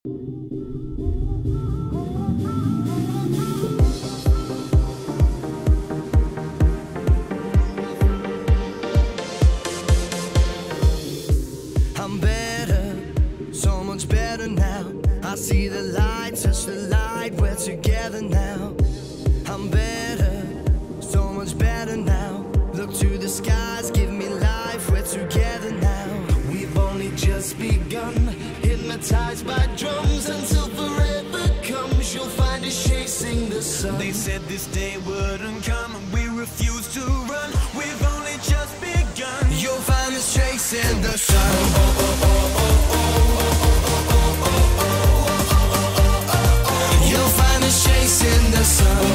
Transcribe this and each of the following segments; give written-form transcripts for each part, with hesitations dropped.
I'm better, so much better now. I see the light, touch the light, we're together now. I'm better, so much better now. Look to the skies, give me life, we're together now. We've only just begun, hypnotized by drums. Until forever comes, you'll find us chasing the sun. They said this day wouldn't come, and we refuse to run. We've only just begun. You'll find us chasing the sun. You'll find us chasing the sun.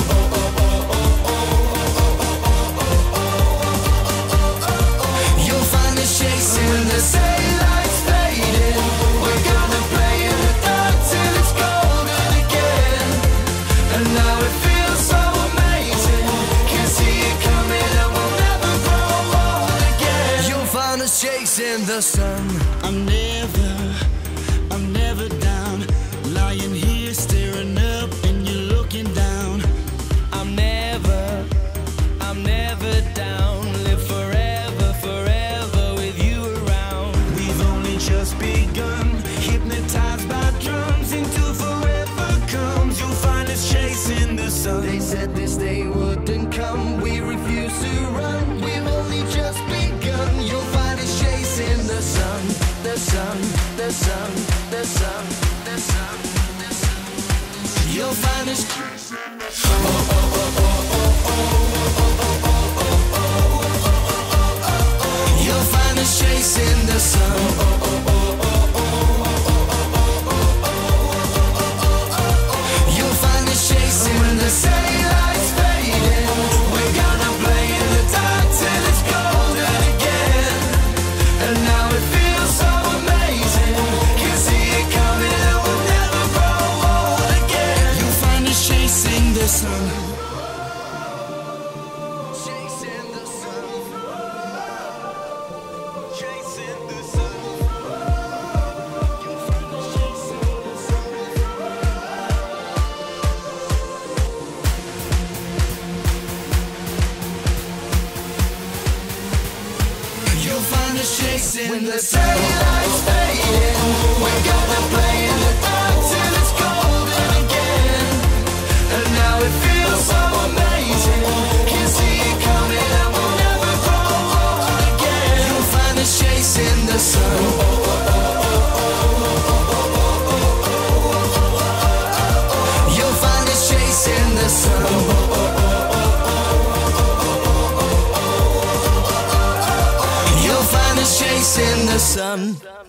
You'll find us chasing the sun. Daylight's fading, we're gonna play in the dark till it's golden again. And now it feels so amazing, can see it coming and we'll never grow old again. You'll find us chasing the sun. I'm never down, lying here staring up and you're looking down. I'm never down. Live forever, forever with you around. We've only just begun, hypnotized by drums. Until forever comes, you'll find us chasing the sun. They said this day wouldn't come, we refuse to run. We've only just begun, you'll find us chasing the sun. The sun, the sun, the sun, the sun, the sun. You'll find us chasing the sun. You'll find us chasing the sun. You'll find us chasing the sun. Daylight's fading, we're gonna play in the dark till it's golden again. And now it feels so amazing, can see it coming and we'll never grow old again. You'll find us chasing the sun. Chasing the sun. Chasing the sun. You'll find us chasing the sun. You'll find us chasing when the daylight's fading. We're gonna play in the dark till it's golden again. And now it feels so amazing, can see it coming and we'll never grow old again. You'll find us chasing the sun. You'll find us chasing the sun. You'll find us chasing the sun.